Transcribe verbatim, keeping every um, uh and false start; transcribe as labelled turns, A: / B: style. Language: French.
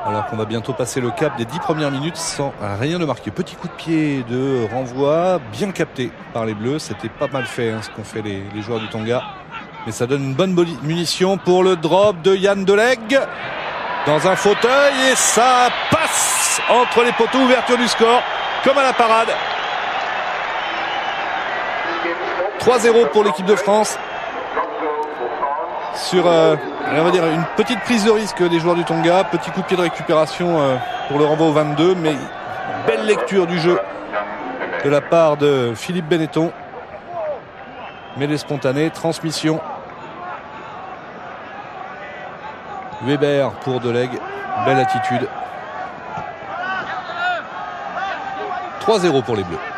A: Alors qu'on va bientôt passer le cap des dix premières minutes sans rien de marqué. Petit coup de pied de renvoi, bien capté par les Bleus. C'était pas mal fait hein, ce qu'ont fait les, les joueurs du Tonga. Mais ça donne une bonne munition pour le drop de Yann Delegue dans un fauteuil et ça passe entre les poteaux. Ouverture du score comme à la parade. trois zéro pour l'équipe de France. Sur euh, on va dire une petite prise de risque des joueurs du Tonga, petit coup de pied de récupération euh, pour le renvoi au vingt-deux, mais belle lecture du jeu de la part de Philippe Benetton. Mêlée spontanée, transmission. Weber pour Delegue, belle attitude. trois zéro pour les Bleus.